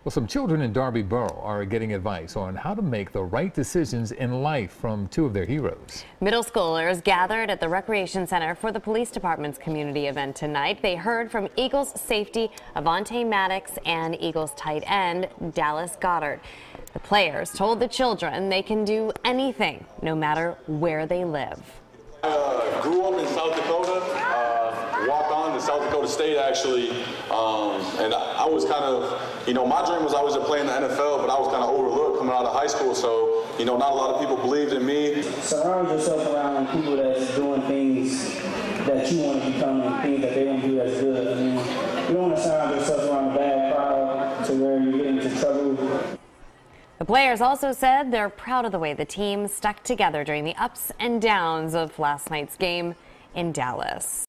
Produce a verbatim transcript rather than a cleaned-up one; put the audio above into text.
Well, some children in Darby Borough are getting advice on how to make the right decisions in life from two of their heroes. Middle schoolers gathered at the Recreation Center for the police department's community event tonight. They heard from Eagles safety Avonte Maddox and Eagles tight end Dallas Goedert. The players told the children they can do anything, no matter where they live. I uh, grew up in South Dakota, uh, walked on to South Dakota State actually, um, and I, I was kind of, you know, my dream was always to play in the N F L, but I was kind of overlooked coming out of high school, so, you know, not a lot of people believed in me. Surround yourself around people that's doing things that you want to become and things that they don't do as good. I mean, you don't want to surround yourself around a bad crowd to where you get into trouble. The players also said they're proud of the way the team stuck together during the ups and downs of last night's game in Dallas.